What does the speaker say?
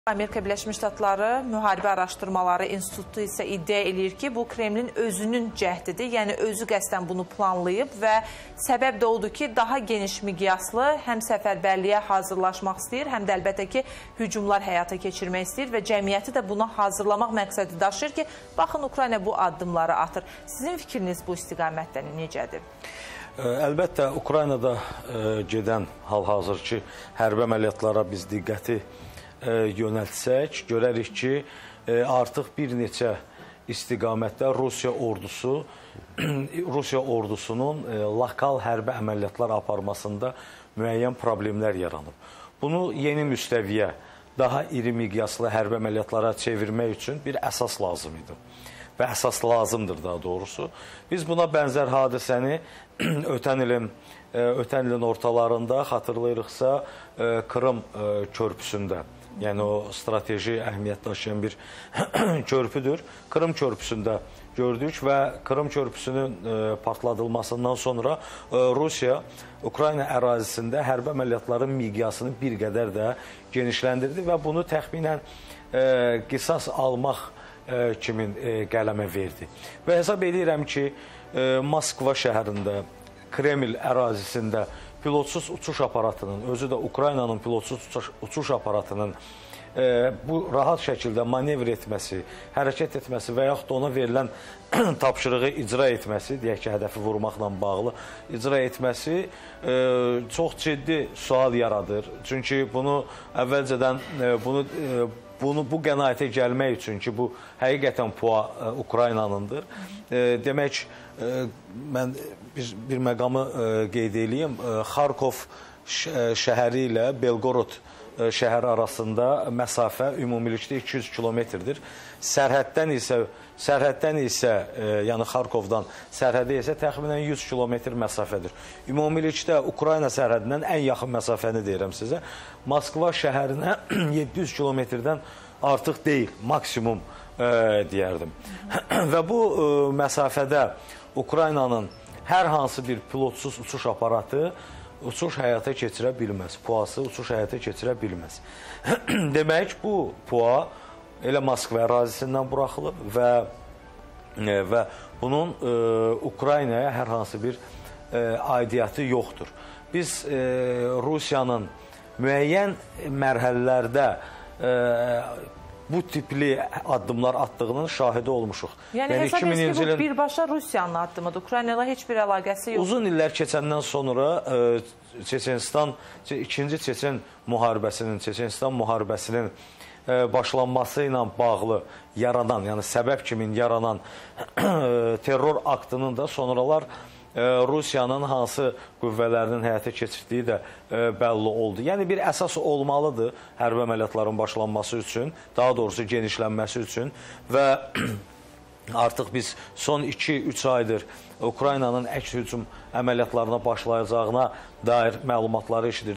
Amerika Birləşmiş Ştatları Müharibə Araşdırmaları İnstitutu isə iddia edir ki, bu Kremlin özünün cəhdidir. Yəni, özü qəsdən bunu planlayıb və səbəb də odur ki, daha geniş miqyaslı həm səfərbərliyə hazırlaşmaq istəyir, həm də əlbəttə ki, hücumlar həyata keçirmək istəyir və cəmiyyəti də buna hazırlamaq məqsədi daşıyır ki, baxın, Ukrayna bu addımları atır. Sizin fikriniz bu istiqamətdən necədir? Əlbəttə, Ukraynada gedən hal-hazırki hərbi əməliyyatlara biz diqqəti yönəltsək, görərik ki, artıq bir neçə istiqamətdə Rusiya ordusunun lokal hərbi əməliyyatlar aparmasında müəyyən problemlər yaranıb. Bunu yeni müstəviyə, daha iri miqyaslı hərbi əməliyyatlara çevirmək üçün bir əsas lazım idi. Və əsas lazımdır daha doğrusu. Biz buna bənzər hadisəni ötən ilin ortalarında xatırlayırıqsa Krım körpüsündə, yəni o strateji əhəmiyyət daşıyan bir körpüdür. Krım körpüsündə gördük və Krım körpüsünün partladılmasından sonra Rusiya Ukrayna ərazisində hərbi əməliyyatların miqyasını bir qədər də genişləndirdi və bunu təxminən qisas almaq kimin qələmə verdi. Və hesab edirəm ki, Moskva şəhərində, Kreml ərazisində pilotsuz uçuş aparatının, özü də Ukraynanın pilotsuz uçuş aparatının bu rahat şəkildə manevr etməsi, hərəkət etməsi və yaxud da ona verilən tapşırığı icra etməsi, deyək ki, hədəfi vurmaqla bağlı icra etməsi çox ciddi sual yaradır. Çünki bunu əvvəlcədən bu qənaətə gəlmək üçün ki, bu həqiqətən PUA Ukraynanındır. Demək, mən bir məqamı qeyd edeyim. Xarkov şəhəri ilə Belgorod şəhər arasında məsafə ümumilikdə 200 kilometrdir. Sərhəddən isə, yəni Xarkovdan sərhədə isə təxminən 100 kilometr məsafədir. Ümumilikdə Ukrayna sərhədindən ən yaxın məsafəni deyirəm sizə. Moskva şəhərinə 700 kilometrdən artıq deyil, maksimum deyərdim. Və bu məsafədə Ukraynanın hər hansı bir pilotsuz uçuş aparatı uçuş həyata keçirə bilməz. PUA-sı uçuş həyata keçirə bilməz. Demək, bu PUA elə Moskva ərazisindən buraxılıb və bunun Ukraynaya hər hansı bir aidiyyatı yoxdur. Biz Rusiyanın müəyyən mərhələlərdə bu tipli addımlar attığının şahidi olmuşuq. Yəni hesab edir ki, bu birbaşa Rusiyanın addımıdır. Ukrayna ilə heç bir əlaqəsi yoxdur. Uzun illər keçəndən sonra Çeçenistan, ikinci Çeçen müharibəsinin başlanması ilə bağlı yaranan, yəni səbəb kimin yaranan terror aktının da sonralar Rusiyanın hansı qüvvələrinin həyata keçirdiyi də bəlli oldu. Yəni bir əsas olmalıdır hərbi əməliyyatların başlanması üçün, daha doğrusu genişlənməsi üçün və artıq biz son 2-3 aydır Ukraynanın əks hücum əməliyyatlarına başlayacağına dair məlumatları eşidirdik.